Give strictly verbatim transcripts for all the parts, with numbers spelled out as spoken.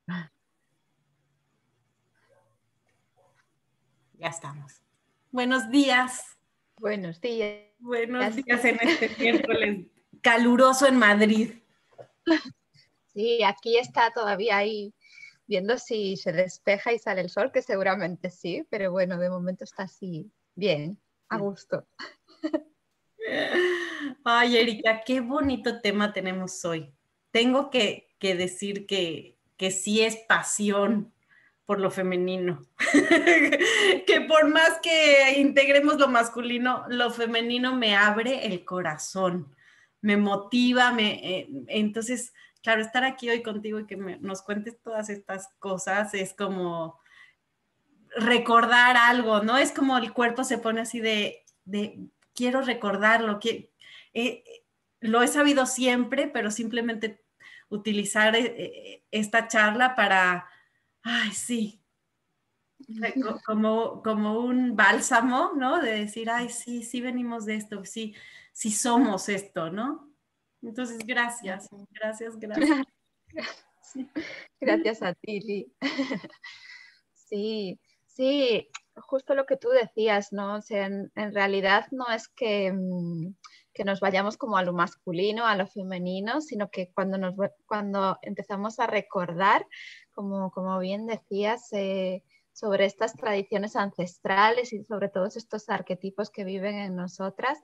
Ya estamos. Buenos días. Buenos días. Buenos días en este miércoles caluroso en Madrid. Sí, aquí está todavía ahí viendo si se despeja y sale el sol, que seguramente sí, pero bueno, de momento está así bien, a gusto. Ay, Erika, qué bonito tema tenemos hoy. Tengo que, que decir que, que sí es pasión por lo femenino. Que por más que integremos lo masculino, lo femenino me abre el corazón, me motiva, me, eh, entonces, claro, estar aquí hoy contigo y que me, nos cuentes todas estas cosas es como recordar algo, ¿no? Es como el cuerpo se pone así de, de quiero recordarlo, que, eh, lo he sabido siempre, pero simplemente utilizar eh, esta charla para, ay, sí, como, como un bálsamo, ¿no? De decir, ay, sí, sí venimos de esto, sí, sí somos esto, ¿no? Entonces, gracias, gracias, gracias. Gracias a ti, Li. Sí, sí, justo lo que tú decías, ¿no? O sea, en, en realidad no es que, que, nos vayamos como a lo masculino, a lo femenino, sino que cuando, nos, cuando empezamos a recordar, como, como bien decías, eh, sobre estas tradiciones ancestrales y sobre todos estos arquetipos que viven en nosotras,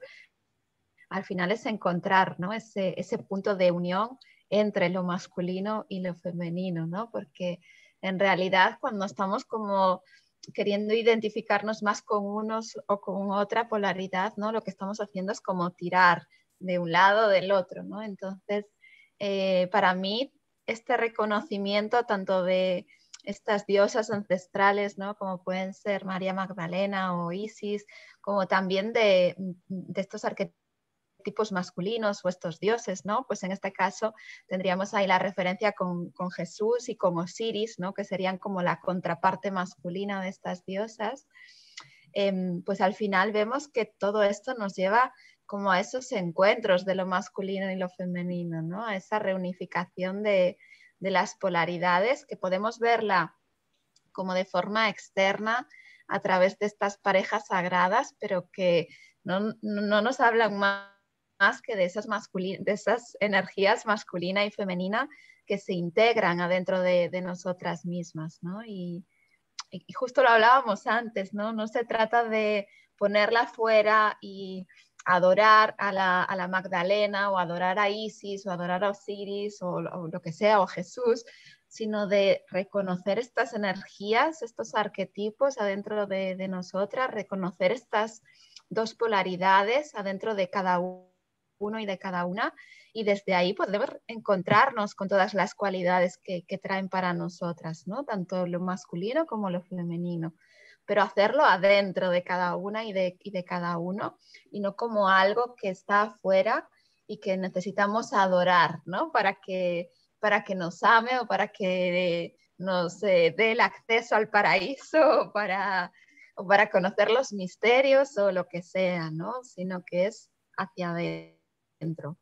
al final es encontrar, ¿no? ese, ese punto de unión entre lo masculino y lo femenino, ¿no? Porque en realidad cuando estamos como queriendo identificarnos más con unos o con otra polaridad, ¿no? Lo que estamos haciendo es como tirar de un lado o del otro, ¿no? Entonces, eh, para mí, este reconocimiento tanto de estas diosas ancestrales, ¿no? Como pueden ser María Magdalena o Isis, como también de, de estos arquetipos tipos masculinos o estos dioses, ¿no? Pues en este caso tendríamos ahí la referencia con, con Jesús y con Osiris, ¿no? Que serían como la contraparte masculina de estas diosas. Eh, pues al final vemos que todo esto nos lleva como a esos encuentros de lo masculino y lo femenino, ¿no? A esa reunificación de, de las polaridades que podemos verla como de forma externa a través de estas parejas sagradas, pero que no, no nos hablan más más que de esas, de esas energías masculina y femenina que se integran adentro de, de nosotras mismas, ¿no? Y, y, justo lo hablábamos antes, ¿no? No se trata de ponerla fuera y adorar a la, a la Magdalena o adorar a Isis o adorar a Osiris o, o lo que sea, o Jesús, sino de reconocer estas energías, estos arquetipos adentro de, de nosotras, reconocer estas dos polaridades adentro de cada uno uno y de cada una, y desde ahí podemos encontrarnos con todas las cualidades que, que traen para nosotras, ¿no? Tanto lo masculino como lo femenino, pero hacerlo adentro de cada una y de, y de cada uno, y no como algo que está afuera y que necesitamos adorar, ¿no? Para que, para que nos ame o para que nos eh, dé el acceso al paraíso o para, o para conocer los misterios o lo que sea, ¿no? Sino que es hacia adentro. Dentro.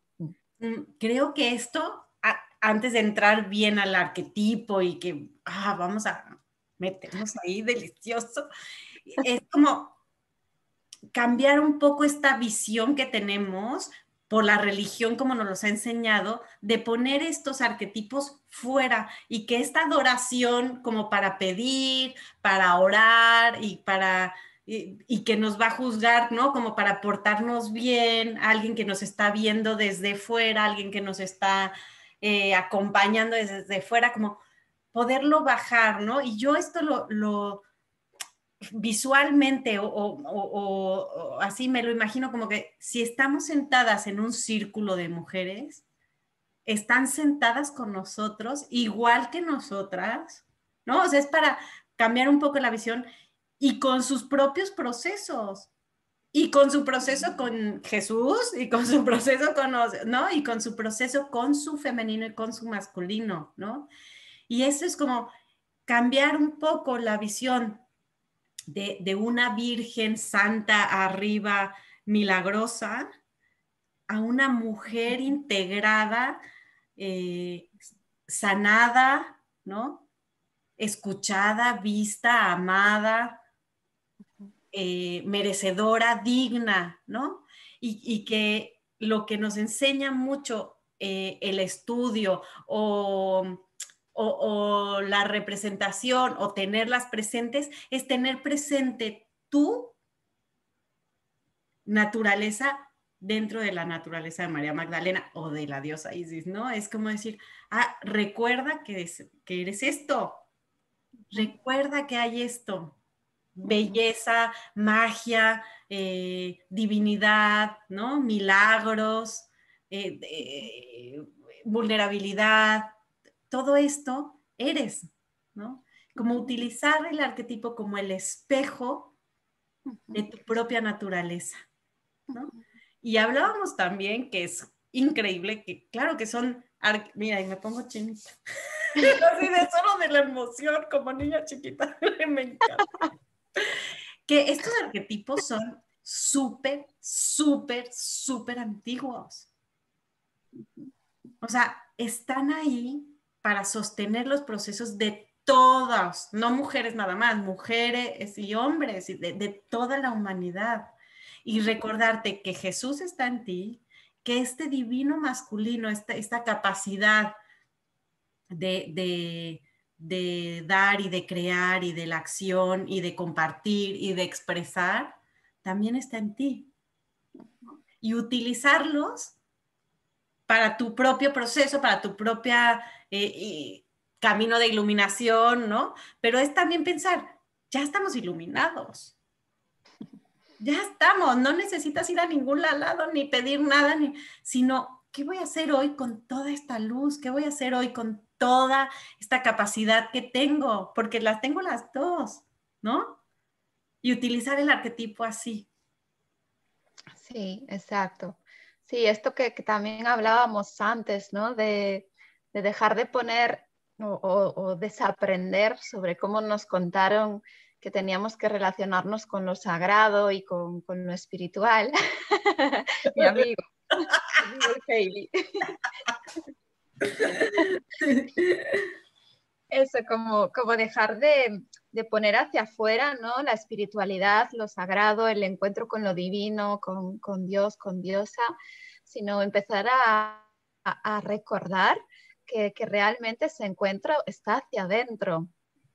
Creo que esto, a, antes de entrar bien al arquetipo y que ah, vamos a meternos ahí delicioso, es como cambiar un poco esta visión que tenemos por la religión, como nos los ha enseñado, de poner estos arquetipos fuera y que esta adoración como para pedir, para orar y para... Y, y que nos va a juzgar, ¿no? Como para portarnos bien, alguien que nos está viendo desde fuera, alguien que nos está eh, acompañando desde fuera, como poderlo bajar, ¿no? Y yo esto lo, lo visualmente o, o, o, o así me lo imagino como que si estamos sentadas en un círculo de mujeres, están sentadas con nosotros igual que nosotras, ¿no? O sea, es para cambiar un poco la visión y con sus propios procesos. Y con su proceso con Jesús, y con su proceso con, ¿no? Y con su proceso con su femenino y con su masculino, ¿no? Y eso es como cambiar un poco la visión de, de una virgen santa arriba, milagrosa, a una mujer integrada, eh, sanada, ¿no? escuchada, vista, amada, eh, merecedora, digna, ¿no? Y, y que lo que nos enseña mucho eh, el estudio o, o, o la representación o tenerlas presentes es tener presente tu naturaleza dentro de la naturaleza de María Magdalena o de la diosa Isis, ¿no? Es como decir, ah, recuerda que, es, que eres esto, recuerda que hay esto, belleza, magia, eh, divinidad, ¿no? Milagros, eh, eh, vulnerabilidad, todo esto eres, ¿no? Como utilizar el arquetipo como el espejo de tu propia naturaleza, ¿no? Y hablábamos también que es increíble, que claro que son, mira, y me pongo chinita, así de solo de la emoción, como niña chiquita, me encanta. Que estos arquetipos son súper, súper, súper antiguos. O sea, están ahí para sostener los procesos de todas, no mujeres nada más, mujeres y hombres, de, de toda la humanidad. Y recordarte que Jesús está en ti, que este divino masculino, esta, esta capacidad de, de, de dar y de crear y de la acción y de compartir y de expresar, también está en ti. Y utilizarlos para tu propio proceso, para tu propia eh, camino de iluminación, ¿no? Pero es también pensar, ya estamos iluminados. Ya estamos, no necesitas ir a ningún lado ni pedir nada, ni, sino, ¿qué voy a hacer hoy con toda esta luz? ¿Qué voy a hacer hoy con toda esta capacidad que tengo? Porque las tengo las dos, ¿no? Y utilizar el arquetipo así. Sí, exacto. Sí, esto que, que también hablábamos antes, ¿no? De, de dejar de poner o, o, o desaprender sobre cómo nos contaron que teníamos que relacionarnos con lo sagrado y con, con lo espiritual. Mi amigo, mi amigo Hailey. Eso, como, como dejar de, de poner hacia afuera, ¿no? La espiritualidad, lo sagrado, el encuentro con lo divino, con, con Dios, con Diosa, sino empezar a, a, a recordar que, que, realmente ese encuentro está hacia adentro.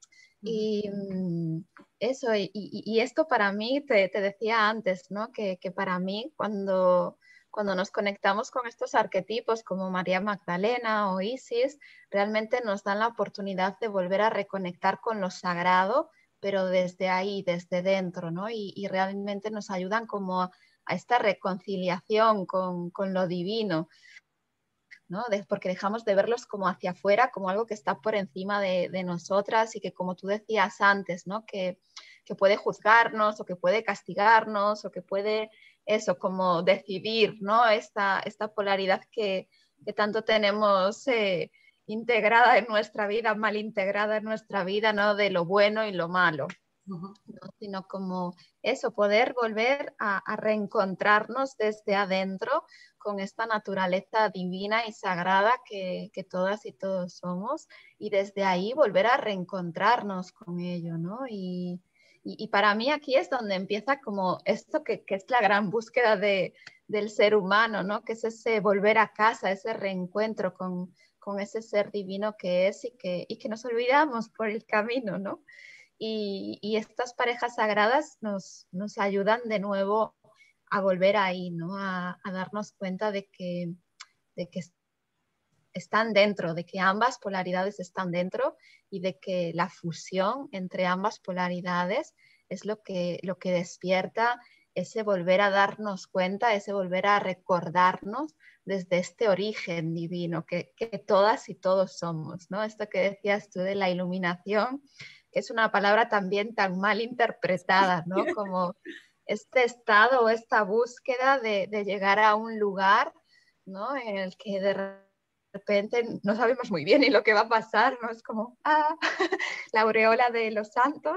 Y mm, eso, y, y, y, esto para mí, te, te decía antes, ¿no? Que, que para mí cuando, cuando nos conectamos con estos arquetipos como María Magdalena o Isis, realmente nos dan la oportunidad de volver a reconectar con lo sagrado, pero desde ahí, desde dentro, ¿no? Y, y realmente nos ayudan como a, a esta reconciliación con, con lo divino. ¿no? De, porque dejamos de verlos como hacia afuera, como algo que está por encima de, de nosotras y que, como tú decías antes, ¿no? que, que puede juzgarnos o que puede castigarnos o que puede eso, como decidir, ¿no? esta, esta polaridad que, que tanto tenemos eh, integrada en nuestra vida, mal integrada en nuestra vida, ¿no? De lo bueno y lo malo. Uh-huh. ¿no? Sino como eso, poder volver a, a reencontrarnos desde adentro con esta naturaleza divina y sagrada que, que todas y todos somos, y desde ahí volver a reencontrarnos con ello, ¿no? Y, y, y para mí aquí es donde empieza como esto que, que es la gran búsqueda de, del ser humano, ¿no? Que es ese volver a casa, ese reencuentro con, con ese ser divino que es y que, y que nos olvidamos por el camino, ¿no? Y, y estas parejas sagradas nos, nos ayudan de nuevo a volver ahí, ¿no? A, a darnos cuenta de que, de que están dentro, de que ambas polaridades están dentro y de que la fusión entre ambas polaridades es lo que, lo que despierta ese volver a darnos cuenta, ese volver a recordarnos desde este origen divino que, que todas y todos somos, ¿no? Esto que decías tú de la iluminación, que es una palabra también tan mal interpretada, ¿no? Como este estado o esta búsqueda de, de llegar a un lugar, ¿no? En el que de repente no sabemos muy bien ni lo que va a pasar, ¿no? Es como, ah, la aureola de los santos,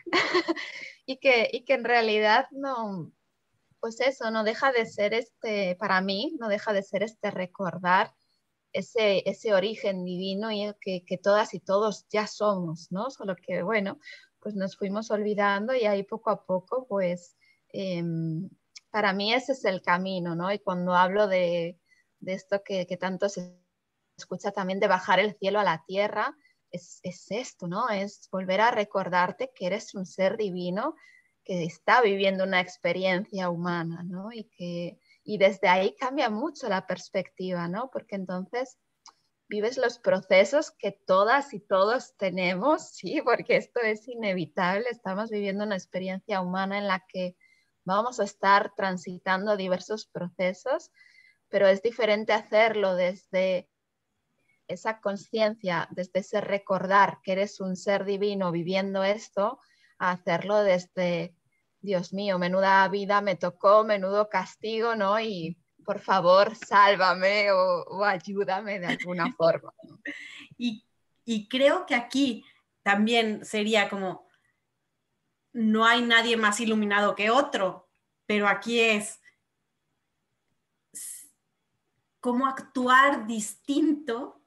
y, que, y que en realidad no, pues eso, no deja de ser este, para mí, no deja de ser este recordar ese, ese origen divino y que, que todas y todos ya somos, ¿no? Solo que, bueno, pues nos fuimos olvidando y ahí poco a poco, pues, eh, para mí ese es el camino, ¿no? Y cuando hablo de, de esto que, que tanto se escucha también de bajar el cielo a la tierra, es, es esto, ¿no? Es volver a recordarte que eres un ser divino que está viviendo una experiencia humana, ¿no? Y que y desde ahí cambia mucho la perspectiva, ¿no? Porque entonces vives los procesos que todas y todos tenemos, sí, porque esto es inevitable, estamos viviendo una experiencia humana en la que vamos a estar transitando diversos procesos, pero es diferente hacerlo desde esa conciencia, desde ese recordar que eres un ser divino viviendo esto, a hacerlo desde, Dios mío, menuda vida me tocó, menudo castigo, ¿no? Y por favor, sálvame o, o ayúdame de alguna forma. Y, y creo que aquí también sería como, no hay nadie más iluminado que otro, pero aquí es cómo actuar distinto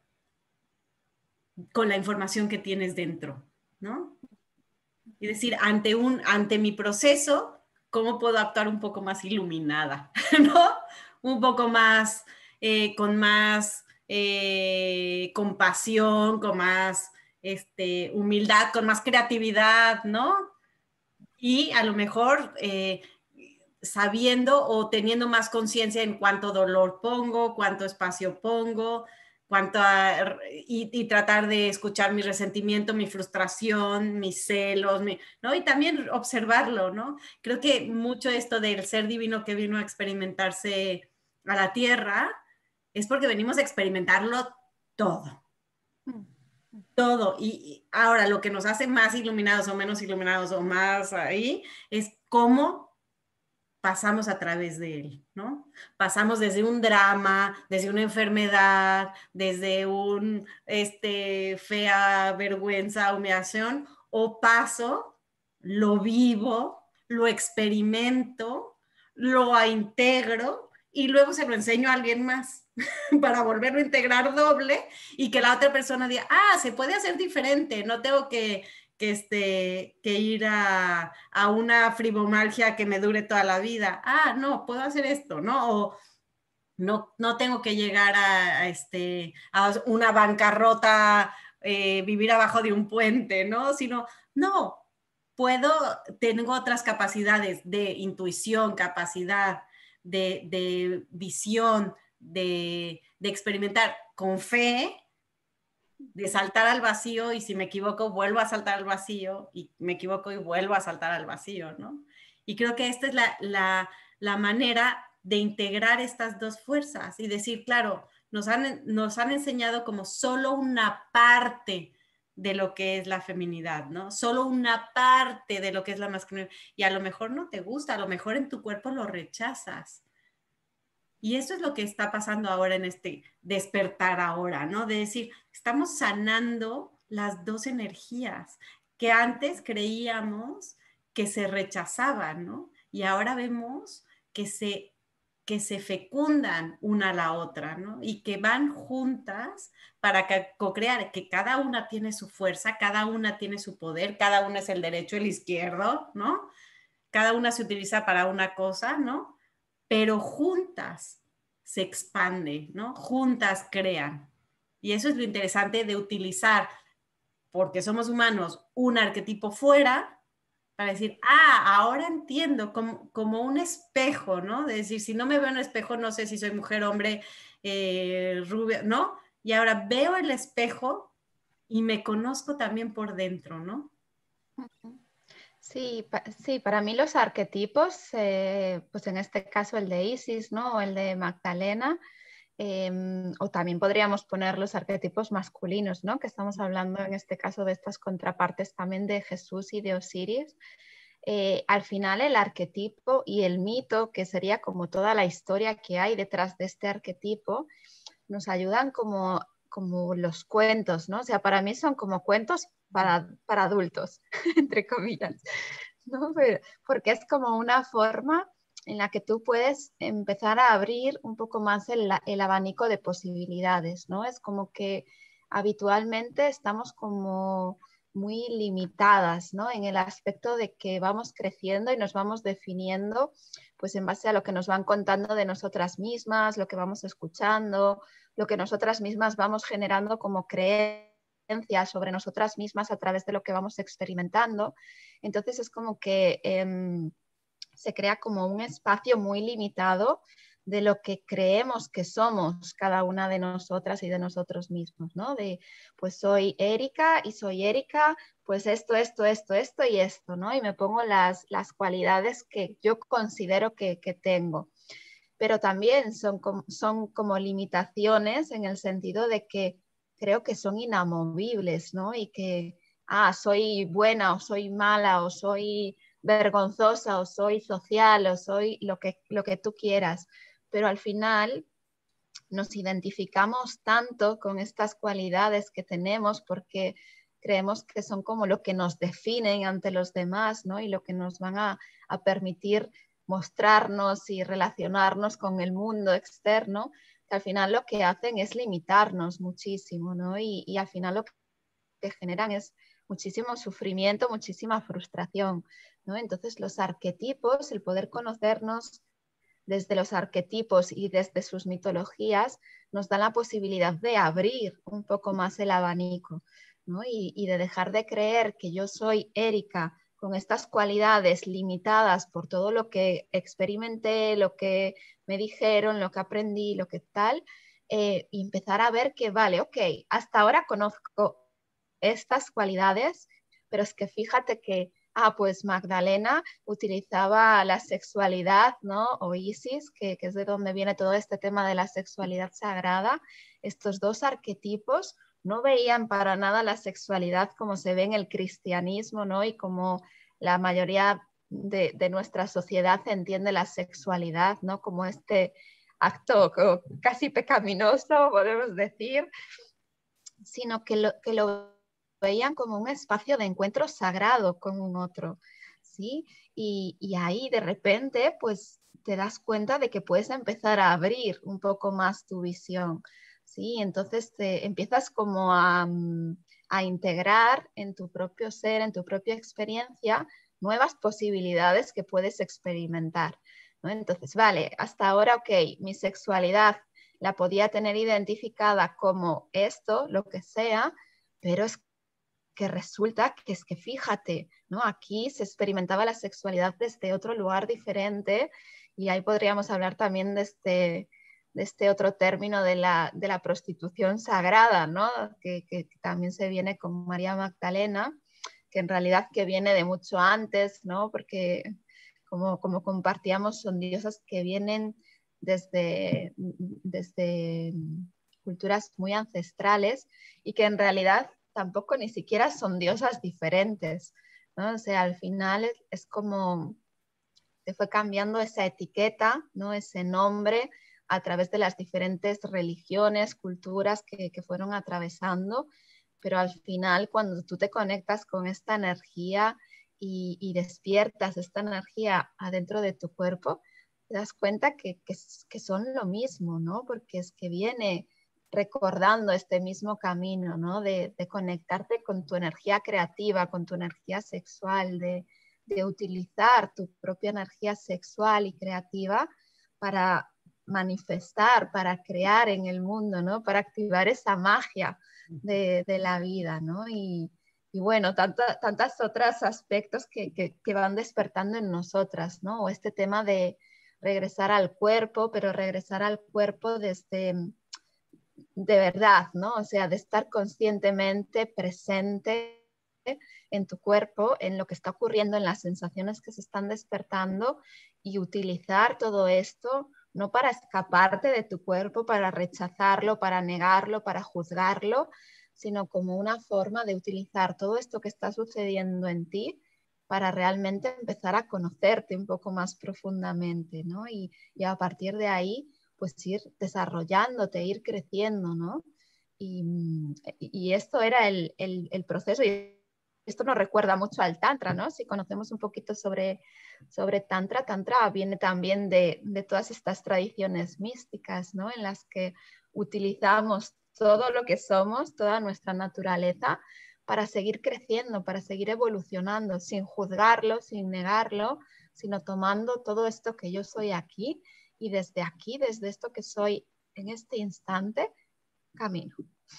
con la información que tienes dentro, ¿no? Es decir, ante, un, ante mi proceso, ¿cómo puedo actuar un poco más iluminada? ¿No? Un poco más, eh, con más eh, compasión, con más este, humildad, con más creatividad, ¿no? Y a lo mejor eh, sabiendo o teniendo más conciencia en cuánto dolor pongo, cuánto espacio pongo, cuánto a, y, y, tratar de escuchar mi resentimiento, mi frustración, mis celos, mi, ¿no? Y también observarlo, ¿no? Creo que mucho esto del ser divino que vino a experimentarse a la tierra es porque venimos a experimentarlo todo. Todo. Y, y ahora lo que nos hace más iluminados o menos iluminados o más ahí es cómo pasamos a través de él, ¿no? Pasamos desde un drama, desde una enfermedad, desde un, este, fea vergüenza, humillación, o paso, lo vivo, lo experimento, lo integro y luego se lo enseño a alguien más para volverlo a integrar doble y que la otra persona diga, ah, se puede hacer diferente, no tengo que que, este, que ir a, a una fibromialgia que me dure toda la vida. Ah, no, puedo hacer esto, ¿no? O no, no tengo que llegar a, a, este, a una bancarrota, eh, vivir abajo de un puente, ¿no? Sino, no, puedo, tengo otras capacidades de intuición, capacidad de, de visión, de, de experimentar con fe, de saltar al vacío y si me equivoco vuelvo a saltar al vacío y me equivoco y vuelvo a saltar al vacío, ¿no? Y creo que esta es la, la, la manera de integrar estas dos fuerzas y decir, claro, nos han, nos han enseñado como solo una parte de lo que es la feminidad, ¿no? Solo una parte de lo que es la masculinidad y a lo mejor no te gusta, a lo mejor en tu cuerpo lo rechazas. Y eso es lo que está pasando ahora en este despertar ahora, ¿no? De decir, estamos sanando las dos energías que antes creíamos que se rechazaban, ¿no? Y ahora vemos que se, que se fecundan una a la otra, ¿no? Y que van juntas para co-crear, que cada una tiene su fuerza, cada una tiene su poder, cada una es el derecho, el izquierdo, ¿no? Cada una se utiliza para una cosa, ¿no? Pero juntas se expande, ¿no? Juntas crean. Y eso es lo interesante de utilizar, porque somos humanos, un arquetipo fuera para decir, ah, ahora entiendo, como, como un espejo, ¿no? De decir, si no me veo en el espejo, no sé si soy mujer, hombre, eh, rubia, ¿no? Y ahora veo el espejo y me conozco también por dentro, ¿no? Sí, pa sí, para mí los arquetipos, eh, pues en este caso el de Isis, ¿no? O el de Magdalena, eh, o también podríamos poner los arquetipos masculinos, ¿no? Que estamos hablando en este caso de estas contrapartes también de Jesús y de Osiris. Eh, al final el arquetipo y el mito, que sería como toda la historia que hay detrás de este arquetipo, nos ayudan como, como los cuentos, ¿no? O sea, para mí son como cuentos para, para adultos, entre comillas, ¿no? Pero, porque es como una forma en la que tú puedes empezar a abrir un poco más el, el abanico de posibilidades, ¿no? Es como que habitualmente estamos como muy limitadas, ¿no? En el aspecto de que vamos creciendo y nos vamos definiendo pues en base a lo que nos van contando de nosotras mismas, lo que vamos escuchando, lo que nosotras mismas vamos generando como creencias sobre nosotras mismas a través de lo que vamos experimentando. Entonces es como que eh, se crea como un espacio muy limitado de lo que creemos que somos cada una de nosotras y de nosotros mismos, ¿no? De, pues soy Erika y soy Erika, pues esto, esto, esto, esto y esto, ¿no? Y me pongo las, las cualidades que yo considero que, que tengo. Pero también son, son como limitaciones en el sentido de que creo que son inamovibles, ¿no? Y que, ah, soy buena o soy mala o soy vergonzosa o soy social o soy lo que, lo que tú quieras, pero al final nos identificamos tanto con estas cualidades que tenemos porque creemos que son como lo que nos definen ante los demás, ¿no? Y lo que nos van a, a permitir mostrarnos y relacionarnos con el mundo externo, que al final lo que hacen es limitarnos muchísimo, ¿no? Y, y al final lo que generan es muchísimo sufrimiento, muchísima frustración, ¿no? Entonces los arquetipos, el poder conocernos desde los arquetipos y desde sus mitologías, nos dan la posibilidad de abrir un poco más el abanico, ¿no? Y, y de dejar de creer que yo soy Erika con estas cualidades limitadas por todo lo que experimenté, lo que me dijeron, lo que aprendí, lo que tal, eh, y empezar a ver que, vale, ok, hasta ahora conozco estas cualidades, pero es que fíjate que, ah, pues Magdalena utilizaba la sexualidad, ¿no? O Isis, que, que es de donde viene todo este tema de la sexualidad sagrada. Estos dos arquetipos no veían para nada la sexualidad como se ve en el cristianismo, ¿no? Y como la mayoría de, de nuestra sociedad entiende la sexualidad, ¿no? Como este acto casi pecaminoso, podemos decir, sino que lo, que lo veían como un espacio de encuentro sagrado con un otro, ¿sí? Y, y ahí de repente, pues te das cuenta de que puedes empezar a abrir un poco más tu visión, ¿sí? Entonces te empiezas como a, a integrar en tu propio ser, en tu propia experiencia, nuevas posibilidades que puedes experimentar, ¿no? Entonces, vale, hasta ahora, ok, mi sexualidad la podía tener identificada como esto, lo que sea, pero es que resulta que es que fíjate, ¿no? Aquí se experimentaba la sexualidad desde otro lugar diferente y ahí podríamos hablar también de este, de este otro término de la, de la prostitución sagrada, ¿no? Que, que también se viene con María Magdalena, que en realidad que viene de mucho antes, ¿no? Porque como, como compartíamos, son diosas que vienen desde, desde culturas muy ancestrales y que en realidad tampoco ni siquiera son diosas diferentes, ¿no? O sea, al final es, es como se fue cambiando esa etiqueta, ¿no? Ese nombre a través de las diferentes religiones, culturas que, que fueron atravesando, pero al final cuando tú te conectas con esta energía y, y despiertas esta energía adentro de tu cuerpo, te das cuenta que, que, que son lo mismo, ¿no? Porque es que viene recordando este mismo camino, ¿no? De, de conectarte con tu energía creativa, con tu energía sexual, de, de utilizar tu propia energía sexual y creativa para manifestar, para crear en el mundo, ¿no? Para activar esa magia de, de la vida, ¿no? Y, y bueno, tanta, tantos otros aspectos que, que, que van despertando en nosotras, ¿no? O este tema de regresar al cuerpo, pero regresar al cuerpo desde de verdad, ¿no? O sea, de estar conscientemente presente en tu cuerpo, en lo que está ocurriendo, en las sensaciones que se están despertando y utilizar todo esto no para escaparte de tu cuerpo, para rechazarlo, para negarlo, para juzgarlo, sino como una forma de utilizar todo esto que está sucediendo en ti para realmente empezar a conocerte un poco más profundamente, ¿no? Y, y a partir de ahí, pues ir desarrollándote, ir creciendo, ¿no? Y, y esto era el, el, el proceso. Y esto nos recuerda mucho al Tantra, ¿no? Si conocemos un poquito sobre, sobre Tantra, Tantra viene también de, de todas estas tradiciones místicas, ¿no? En las que utilizamos todo lo que somos, toda nuestra naturaleza, para seguir creciendo, para seguir evolucionando, sin juzgarlo, sin negarlo, sino tomando todo esto que yo soy aquí y desde aquí, desde esto que soy en este instante, camino.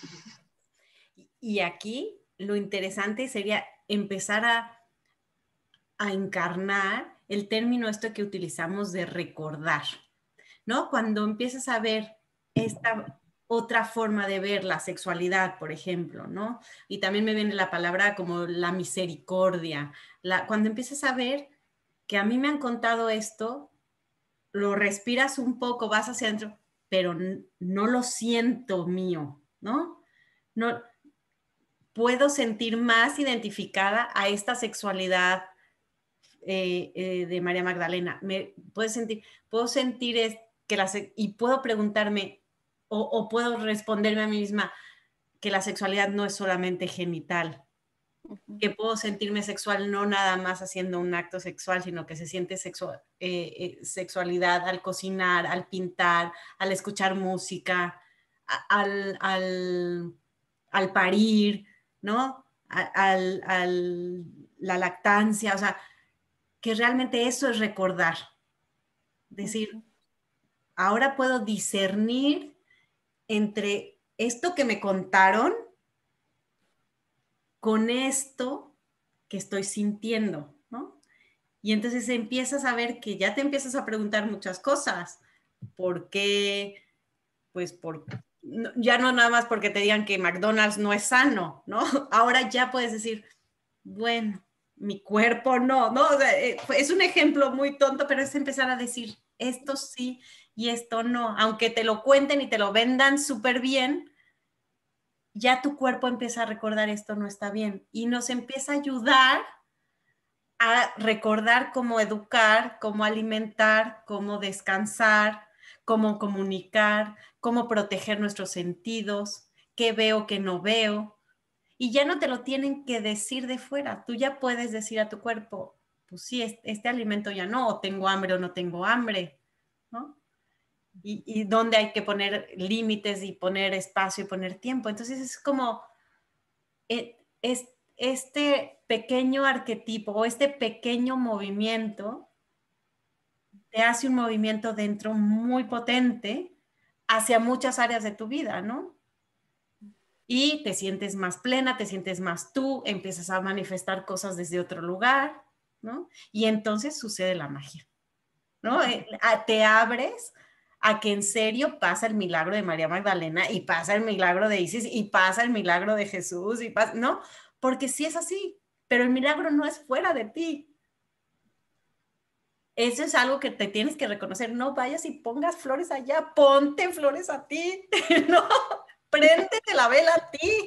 Y aquí lo interesante sería empezar a, a encarnar el término esto que utilizamos de recordar, ¿no? Cuando empiezas a ver esta otra forma de ver la sexualidad, por ejemplo, ¿no? Y también me viene la palabra como la misericordia. La, cuando empiezas a ver que a mí me han contado esto, lo respiras un poco, vas hacia adentro, pero no lo siento mío, ¿no? No puedo sentir más identificada a esta sexualidad eh, eh, de María Magdalena. Me puedo sentir, puedo sentir es, que la, y puedo preguntarme o, o puedo responderme a mí misma que la sexualidad no es solamente genital, uh-huh. que puedo sentirme sexual no nada más haciendo un acto sexual, sino que se siente sexual, eh, eh, sexualidad al cocinar, al pintar, al escuchar música, a, al, al, al parir, ¿no? Al, al, la lactancia, o sea, que realmente eso es recordar. Decir, ahora puedo discernir entre esto que me contaron con esto que estoy sintiendo, ¿no? Y entonces empiezas a ver que ya te empiezas a preguntar muchas cosas. ¿Por qué? Pues por, ya no nada más porque te digan que McDonald's no es sano, ¿no? Ahora ya puedes decir, bueno, mi cuerpo no, ¿no? O sea, es un ejemplo muy tonto, pero es empezar a decir, esto sí y esto no. Aunque te lo cuenten y te lo vendan súper bien, ya tu cuerpo empieza a recordar esto no está bien y nos empieza a ayudar a recordar cómo educar, cómo alimentar, cómo descansar, cómo comunicar, cómo proteger nuestros sentidos, qué veo, qué no veo. Y ya no te lo tienen que decir de fuera. Tú ya puedes decir a tu cuerpo, pues sí, este, este alimento ya no, o tengo hambre o no tengo hambre, ¿no? Y, y dónde hay que poner límites y poner espacio y poner tiempo. Entonces es como, eh, es, este pequeño arquetipo o este pequeño movimiento te hace un movimiento dentro muy potente hacia muchas áreas de tu vida, ¿no? Y te sientes más plena, te sientes más tú, empiezas a manifestar cosas desde otro lugar, ¿no? Y entonces sucede la magia, ¿no? Te abres a que en serio pasa el milagro de María Magdalena y pasa el milagro de Isis y pasa el milagro de Jesús y pasa, ¿no? Porque sí es así, pero el milagro no es fuera de ti. Eso es algo que te tienes que reconocer. No vayas y pongas flores allá, ponte flores a ti, ¿no? Préndete la vela a ti.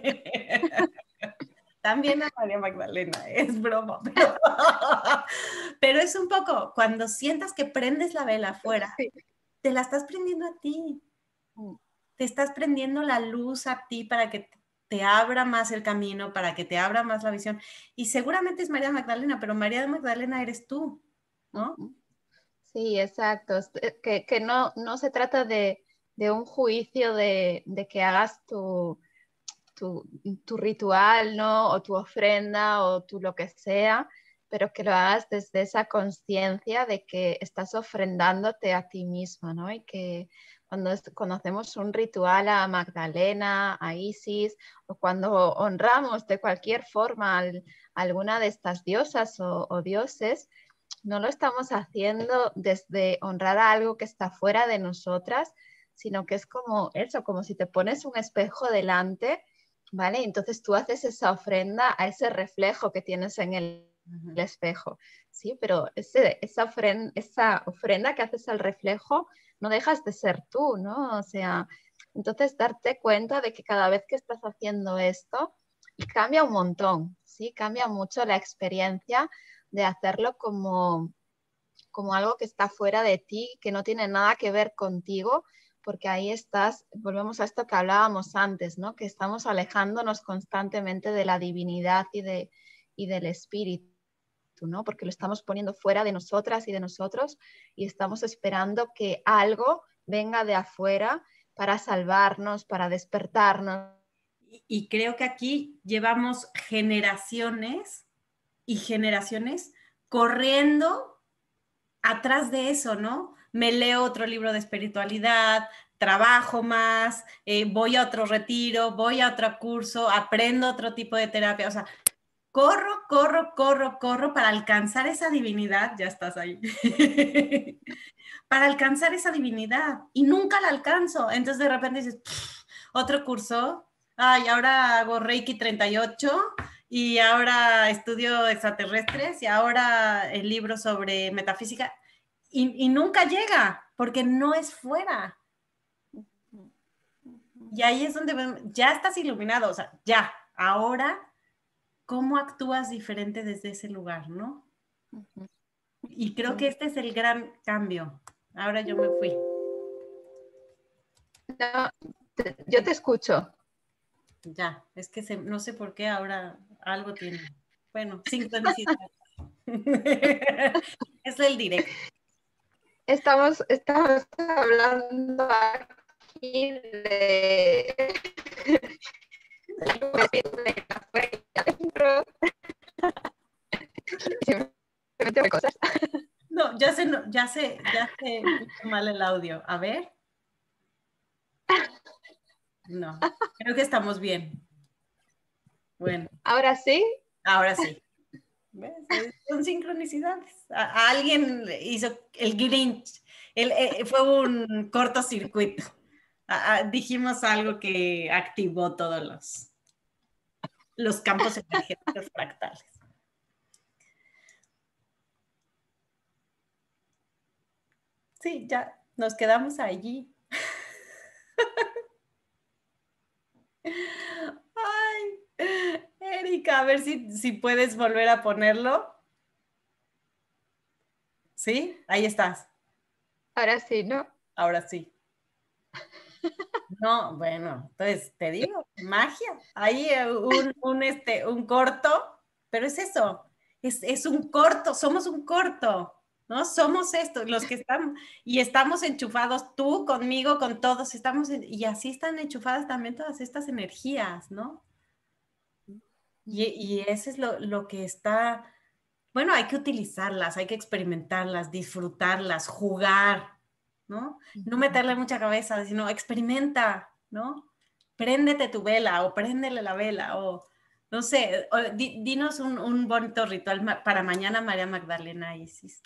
También a María Magdalena, es broma, pero, pero es un poco, cuando sientas que prendes la vela afuera, sí. Te la estás prendiendo a ti. Mm. Te estás prendiendo la luz a ti para que te abra más el camino, para que te abra más la visión. Y seguramente es María Magdalena, pero María Magdalena eres tú, ¿no? Sí, exacto. Que, que no, no se trata de, de un juicio de, de que hagas tu, tu, tu ritual, ¿no? O tu ofrenda o tu lo que sea, pero que lo hagas desde esa conciencia de que estás ofrendándote a ti misma, ¿no? Y que cuando conocemos un ritual a Magdalena, a Isis, o cuando honramos de cualquier forma a alguna de estas diosas o, o dioses, no lo estamos haciendo desde honrar a algo que está fuera de nosotras, sino que es como eso, como si te pones un espejo delante, ¿vale? Entonces tú haces esa ofrenda a ese reflejo que tienes en el, uh-huh. el espejo, ¿sí? Pero ese, esa, ofrenda, esa ofrenda que haces al reflejo no dejas de ser tú, ¿no? O sea, entonces darte cuenta de que cada vez que estás haciendo esto, y cambia un montón, ¿sí? Cambia mucho la experiencia de hacerlo como, como algo que está fuera de ti, que no tiene nada que ver contigo, porque ahí estás, volvemos a esto que hablábamos antes, ¿no? Que estamos alejándonos constantemente de la divinidad y, de, y del espíritu, ¿no? Porque lo estamos poniendo fuera de nosotras y de nosotros y estamos esperando que algo venga de afuera para salvarnos, para despertarnos. Y, y creo que aquí llevamos generaciones y generaciones corriendo atrás de eso, ¿no? Me leo otro libro de espiritualidad, trabajo más, eh, voy a otro retiro, voy a otro curso, aprendo otro tipo de terapia, o sea, corro, corro, corro, corro para alcanzar esa divinidad, ya estás ahí, para alcanzar esa divinidad y nunca la alcanzo, entonces de repente dices, otro curso, ay, ahora hago Reiki treinta y ocho y ahora estudio extraterrestres y ahora el libro sobre metafísica y, y nunca llega porque no es fuera. Y ahí es donde vemos, ya estás iluminado, o sea, ya, ahora, ¿cómo actúas diferente desde ese lugar, no? Y creo que este es el gran cambio. Ahora yo me fui. No, te, yo te escucho. Ya, es que se, no sé por qué ahora algo tiene. Bueno, sincronicidad. Es el directo. Estamos, estamos hablando aquí de, de café y adentro. Simplemente de cosas. No, ya se, no, ya se, ya se puso mal el audio. A ver. No, creo que estamos bien. Bueno, Ahora sí. ahora sí. ¿Ves? Son sincronicidades. A, a alguien hizo el Grinch. El, eh, fue un cortocircuito. A, a, dijimos algo que activó todos los, los campos energéticos fractales. Sí, ya nos quedamos allí. Ay, Erika, a ver si, si puedes volver a ponerlo. ¿Sí? Ahí estás. Ahora sí, ¿no? Ahora sí. No, bueno, entonces te digo, magia. Ahí eh, un, un, este, un corto, pero es eso, es, es un corto, somos un corto, ¿no? Somos estos, los que estamos, y estamos enchufados tú, conmigo, con todos, estamos, en, y así están enchufadas también todas estas energías, ¿no? Y, y ese es lo, lo que está, bueno, hay que utilizarlas, hay que experimentarlas, disfrutarlas, jugar, ¿no? No meterle mucha cabeza, sino experimenta, ¿no? Préndete tu vela o préndele la vela o, no sé, o, di, dinos un, un, bonito ritual ma para mañana, María Magdalena Isis.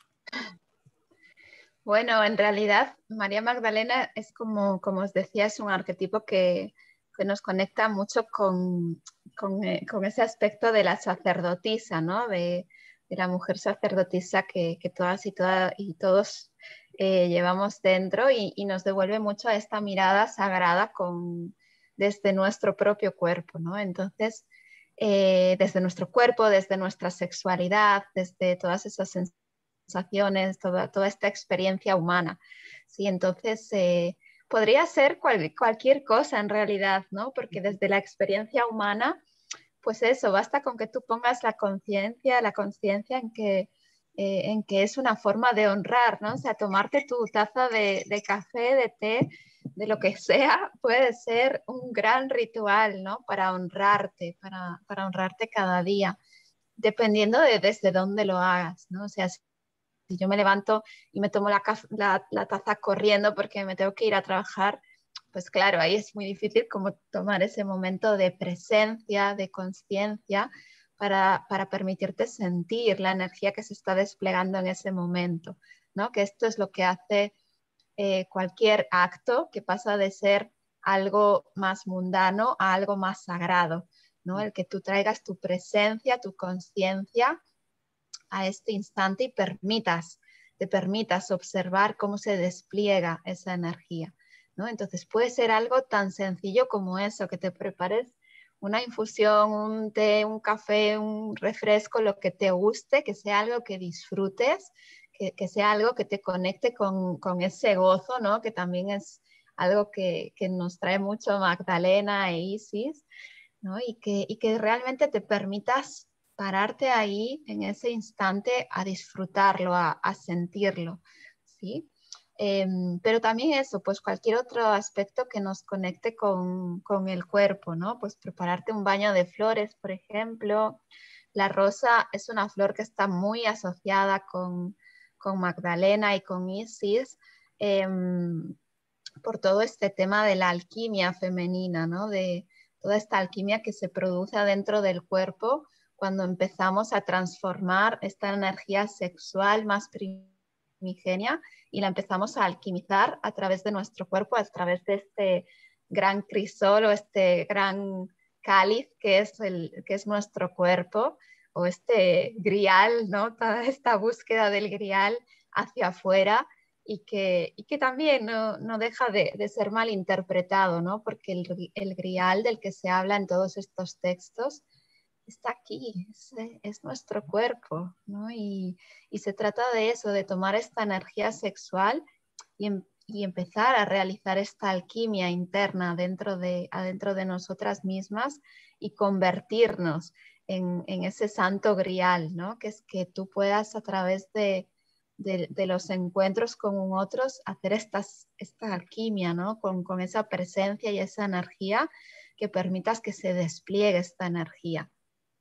Bueno, en realidad María Magdalena es como, como os decía, es un arquetipo que, que nos conecta mucho con, con, eh, con, ese aspecto de la sacerdotisa, ¿no? De, de la mujer sacerdotisa que, que todas y, todas, y todos eh, llevamos dentro y, y, nos devuelve mucho a esta mirada sagrada con, desde nuestro propio cuerpo, ¿no? Entonces, eh, desde nuestro cuerpo, desde nuestra sexualidad, desde todas esas sensaciones sensaciones, toda, toda esta experiencia humana. Sí, entonces eh, podría ser cual, cualquier cosa en realidad, ¿no? Porque desde la experiencia humana, pues eso, basta con que tú pongas la conciencia, la conciencia en que, eh, en que es una forma de honrar, ¿no? O sea, tomarte tu taza de, de café, de té, de lo que sea, puede ser un gran ritual, ¿no? Para honrarte, para, para honrarte cada día, dependiendo de desde dónde lo hagas, ¿no? O sea, si yo me levanto y me tomo la, la, la, taza corriendo porque me tengo que ir a trabajar, pues claro, ahí es muy difícil como tomar ese momento de presencia, de conciencia, para, para permitirte sentir la energía que se está desplegando en ese momento, ¿no? Que esto es lo que hace eh, cualquier acto que pasa de ser algo más mundano a algo más sagrado, ¿no? El que tú traigas tu presencia, tu conciencia a este instante y permitas, te permitas observar cómo se despliega esa energía, ¿no? Entonces puede ser algo tan sencillo como eso, que te prepares una infusión, un té, un café, un refresco, lo que te guste, que sea algo que disfrutes, que, que sea algo que te conecte con, con ese gozo, ¿no? Que también es algo que, que nos trae mucho Magdalena e Isis, ¿no? Y que, y que realmente te permitas pararte ahí en ese instante a disfrutarlo, a, a sentirlo, ¿sí? Eh, pero también eso, pues cualquier otro aspecto que nos conecte con, con el cuerpo, ¿no? Pues prepararte un baño de flores, por ejemplo. La rosa es una flor que está muy asociada con, con Magdalena y con Isis, eh, por todo este tema de la alquimia femenina, ¿no? De toda esta alquimia que se produce adentro del cuerpo cuando empezamos a transformar esta energía sexual más primigenia y la empezamos a alquimizar a través de nuestro cuerpo, a través de este gran crisol o este gran cáliz que es, el, que es nuestro cuerpo, o este grial, ¿no? Toda esta búsqueda del grial hacia afuera, y que, y que también no, no deja de, de, ser mal interpretado, ¿no? Porque el, el grial del que se habla en todos estos textos está aquí, es, es nuestro cuerpo, ¿no? Y, y se trata de eso, de tomar esta energía sexual y, y empezar a realizar esta alquimia interna dentro de, adentro de nosotras mismas y convertirnos en, en ese santo grial, ¿no? Que es que tú puedas a través de, de, de los encuentros con otros hacer estas, esta alquimia, ¿no? Con, con esa presencia y esa energía que permitas que se despliegue esta energía.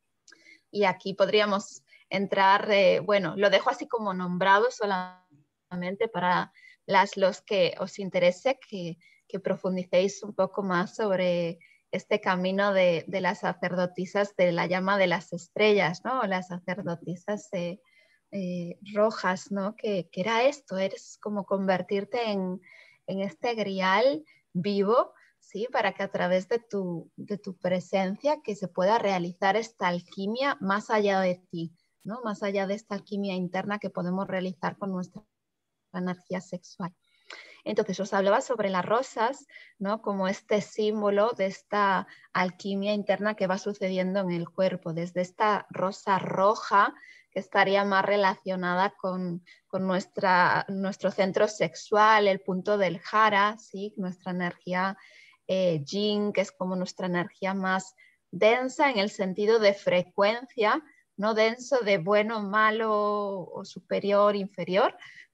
Y aquí podríamos entrar, eh, bueno, lo dejo así como nombrado solamente para las, los que os interese que, que profundicéis un poco más sobre este camino de, de las sacerdotisas de la llama de las estrellas, ¿no? Las sacerdotisas eh, eh, rojas, ¿no? Que, que era esto, eres como convertirte en, en este grial vivo, ¿sí? Para que a través de tu, de tu presencia que se pueda realizar esta alquimia más allá de ti, ¿no? Más allá de esta alquimia interna que podemos realizar con nuestra energía sexual. Entonces os hablaba sobre las rosas, ¿no? Como este símbolo de esta alquimia interna que va sucediendo en el cuerpo, desde esta rosa roja que estaría más relacionada con, con nuestra, nuestro centro sexual, el punto del jara, ¿sí? Nuestra energía eh, yin, que es como nuestra energía más densa en el sentido de frecuencia, no denso de bueno, malo o superior, inferior,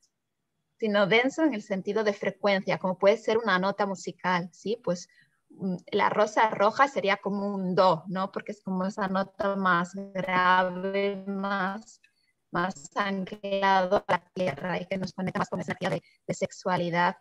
sino denso en el sentido de frecuencia, como puede ser una nota musical, ¿sí? Pues la rosa roja sería como un do, ¿no? Porque es como esa nota más grave, más, más anclado a la tierra y que nos conecta más con esa energía de, de sexualidad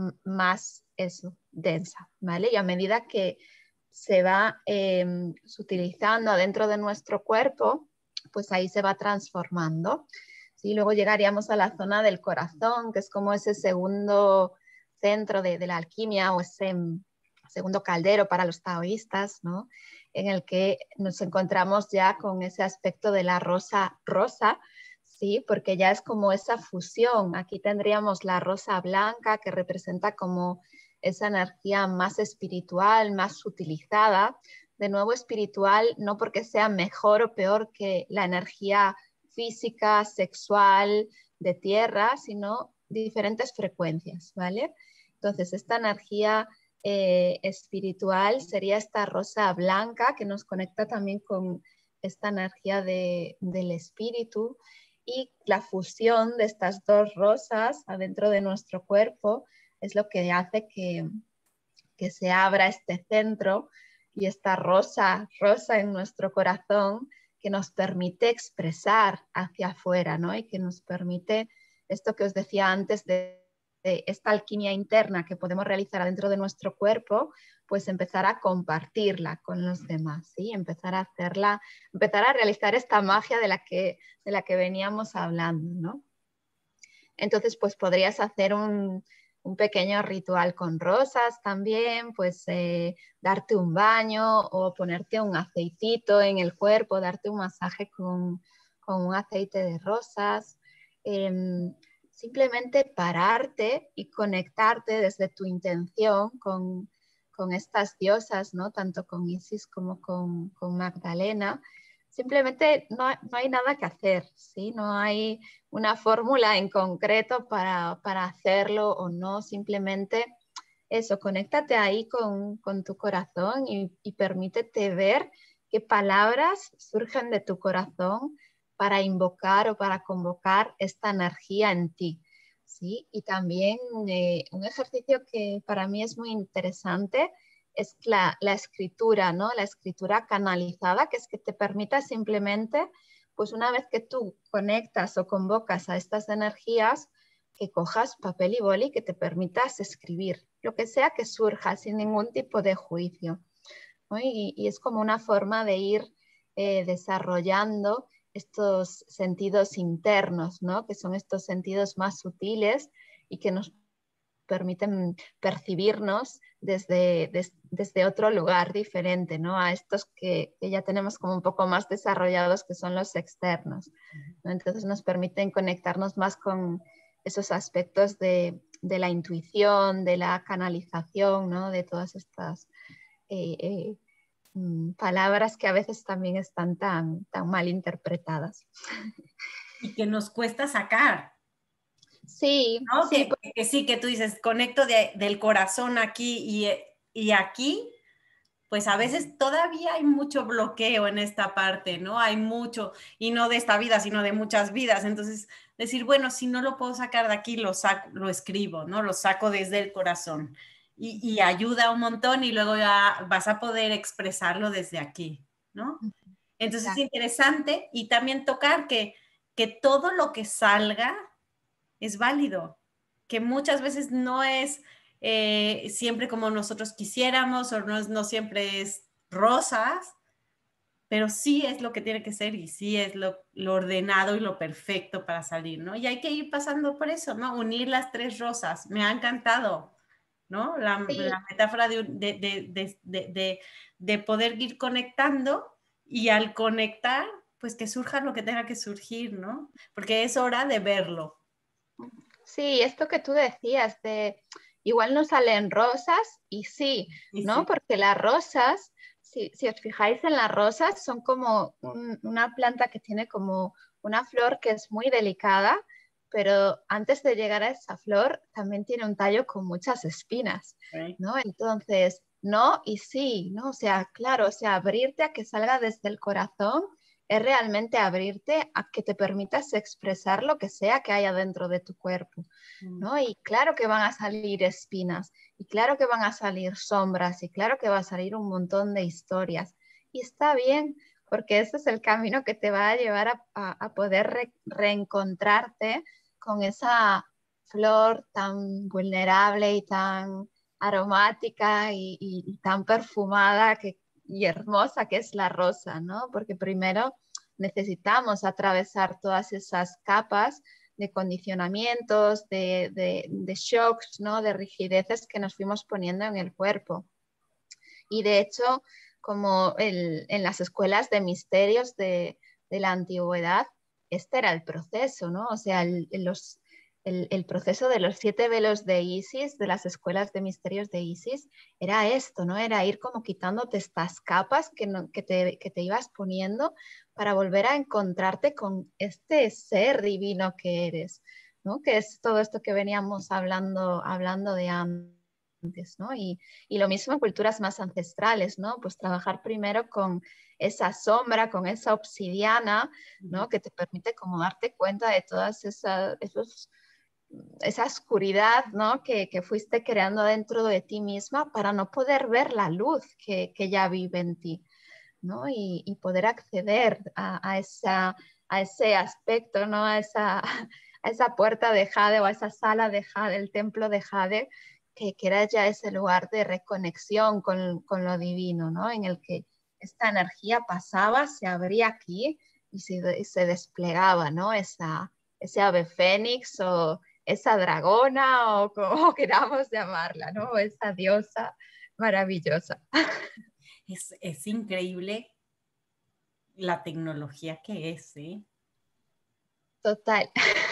más eso, densa, ¿vale? Y a medida que se va eh, utilizando dentro de nuestro cuerpo, pues ahí se va transformando. ¿Sí? Luego llegaríamos a la zona del corazón, que es como ese segundo centro de, de la alquimia o ese segundo caldero para los taoístas, ¿no? En el que nos encontramos ya con ese aspecto de la rosa rosa, ¿sí? Porque ya es como esa fusión. Aquí tendríamos la rosa blanca que representa como esa energía más espiritual, más utilizada. De nuevo espiritual, no porque sea mejor o peor que la energía física, sexual, de tierra, sino diferentes frecuencias, ¿vale? Entonces, esta energía eh, espiritual sería esta rosa blanca que nos conecta también con esta energía de, del espíritu, y la fusión de estas dos rosas adentro de nuestro cuerpo es lo que hace que, que se abra este centro y esta rosa, rosa en nuestro corazón que nos permite expresar hacia afuera, ¿no? Y que nos permite esto que os decía antes de, de esta alquimia interna que podemos realizar dentro de nuestro cuerpo, pues empezar a compartirla con los demás, ¿sí? Empezar a hacerla, empezar a realizar esta magia de la que, de la que veníamos hablando, ¿no? Entonces, pues podrías hacer un, un pequeño ritual con rosas también, pues eh, darte un baño o ponerte un aceitito en el cuerpo, darte un masaje con, con un aceite de rosas. Eh, simplemente pararte y conectarte desde tu intención con, con estas diosas, ¿no? Tanto con Isis como con, con Magdalena. Simplemente no, no hay nada que hacer, ¿sí? No hay una fórmula en concreto para, para hacerlo o no, simplemente eso, conéctate ahí con, con tu corazón y, y permítete ver qué palabras surgen de tu corazón para invocar o para convocar esta energía en ti. ¿Sí? Y también eh, un ejercicio que para mí es muy interesante es la, la escritura, ¿no? La escritura canalizada, que es que te permita simplemente, pues una vez que tú conectas o convocas a estas energías, que cojas papel y boli, que te permitas escribir, lo que sea que surja, sin ningún tipo de juicio, ¿no? Y, y es como una forma de ir eh, desarrollando estos sentidos internos, ¿no? Que son estos sentidos más sutiles y que nos permiten percibirnos desde, des, desde otro lugar diferente, ¿no? A estos que, que, ya tenemos como un poco más desarrollados, que son los externos, ¿no? Entonces nos permiten conectarnos más con esos aspectos de, de la intuición, de la canalización, ¿no? De todas estas eh, eh, palabras que a veces también están tan, tan mal interpretadas. Y que nos cuesta sacar. Sí, ¿No? sí. Que, que sí, que tú dices, conecto de, del corazón aquí y, y aquí, pues a veces todavía hay mucho bloqueo en esta parte, ¿no? Hay mucho, y no de esta vida, sino de muchas vidas. Entonces, decir, bueno, si no lo puedo sacar de aquí, lo, saco, lo escribo, ¿no? Lo saco desde el corazón. Y, y ayuda un montón y luego ya vas a poder expresarlo desde aquí, ¿no? Entonces Exacto. es interesante y también tocar que, que todo lo que salga es válido, que muchas veces no es eh, siempre como nosotros quisiéramos o no, no siempre es rosas, pero sí es lo que tiene que ser y sí es lo, lo ordenado y lo perfecto para salir, ¿no? Y hay que ir pasando por eso, ¿no? Unir las tres rosas, me ha encantado, ¿no? La, Sí. la metáfora de, de, de, de, de poder ir conectando y al conectar, pues que surja lo que tenga que surgir, ¿no? Porque es hora de verlo. Sí, esto que tú decías de igual no salen rosas y sí, Sí, ¿no? sí. Porque las rosas, si, si os fijáis en las rosas, son como un, una planta que tiene como una flor que es muy delicada, pero antes de llegar a esa flor también tiene un tallo con muchas espinas, Okay. ¿no? Entonces, no y sí, ¿no? O sea, claro, o sea, abrirte a que salga desde el corazón es realmente abrirte a que te permitas expresar lo que sea que haya dentro de tu cuerpo, ¿no? Y claro que van a salir espinas, y claro que van a salir sombras, y claro que va a salir un montón de historias. Y está bien, porque ese es el camino que te va a llevar a, a, a poder re reencontrarte con esa flor tan vulnerable y tan aromática y, y, y tan perfumada que y hermosa que es la rosa, ¿no? Porque primero necesitamos atravesar todas esas capas de condicionamientos, de, de, de shocks, ¿no? De rigideces que nos fuimos poniendo en el cuerpo. Y de hecho, como el, en las escuelas de misterios de, de, la antigüedad, este era el proceso, ¿no? O sea, el, los, el, el, proceso de los siete velos de Isis, de las escuelas de misterios de Isis, era esto, ¿no? Era ir como quitándote estas capas que, no, que, te, que te ibas poniendo para volver a encontrarte con este ser divino que eres, ¿no? Que es todo esto que veníamos hablando, hablando de antes. ¿No? Y, y, lo mismo en culturas más ancestrales, ¿no? Pues trabajar primero con esa sombra, con esa obsidiana, ¿no? Que te permite como darte cuenta de todas esa, esos, esa oscuridad, ¿no? Que, que, fuiste creando dentro de ti misma para no poder ver la luz que, que ya vive en ti, ¿no? Y, y poder acceder a, a, esa, a ese aspecto, ¿no? A esa, a esa puerta de Jade o a esa sala de Jade, el templo de Jade, que, que era ya ese lugar de reconexión con, con lo divino, ¿no? En el que esta energía pasaba, se abría aquí y se, y se desplegaba, ¿no? Esa, ese ave fénix o esa dragona o como queramos llamarla, ¿no? Esa diosa maravillosa. Es, es increíble la tecnología que es, ¿eh? Total.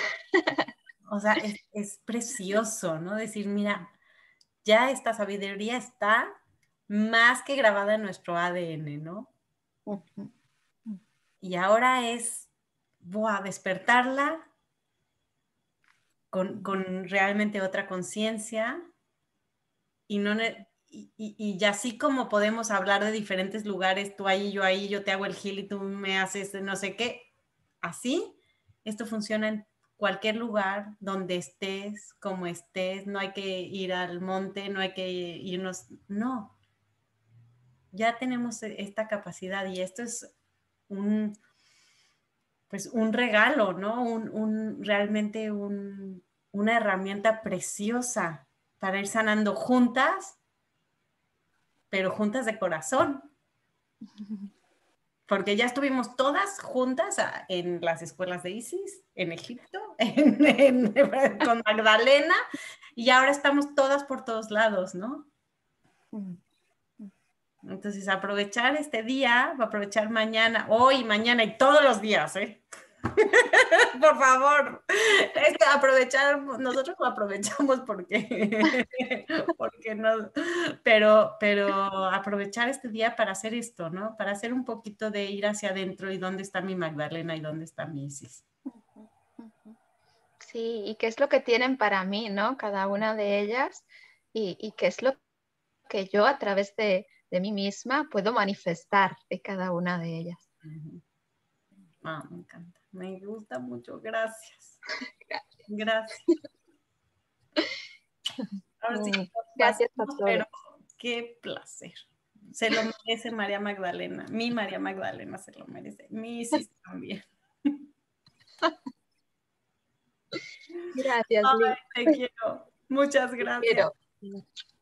O sea, es, es precioso, ¿no? Decir, mira, ya esta sabiduría está más que grabada en nuestro A D N, ¿no? Uh-huh. Y ahora es, ¡buah!, despertarla con, con realmente otra conciencia y no... Y, y, y así como podemos hablar de diferentes lugares, tú ahí, yo ahí, yo te hago el gil y tú me haces no sé qué, así, esto funciona en cualquier lugar donde estés, como estés, no hay que ir al monte, no hay que irnos, no, ya tenemos esta capacidad y esto es un, pues un regalo, ¿no? Un, un realmente un, una herramienta preciosa para ir sanando juntas, pero juntas de corazón. Porque ya estuvimos todas juntas en las escuelas de Isis, en Egipto, en, en, con Magdalena, y ahora estamos todas por todos lados, ¿no? Entonces, aprovechar este día, aprovechar mañana, hoy, mañana y todos los días, ¿eh? Por favor, es que aprovechar, nosotros lo aprovechamos porque, porque no, pero, pero aprovechar este día para hacer esto, ¿no? Para hacer un poquito de ir hacia adentro y dónde está mi Magdalena y dónde está mi Isis. Sí, y qué es lo que tienen para mí, ¿no? Cada una de ellas y, y qué es lo que yo a través de, de mí misma puedo manifestar de cada una de ellas. Uh-huh. Ah, me encanta, me gusta mucho, gracias. Gracias. Ahora sí que gracias a pasamos, todos. pero qué placer. Se lo merece María Magdalena, mi María Magdalena se lo merece, mi Isis también. Gracias, Ay, te quiero. Muchas gracias. Te quiero.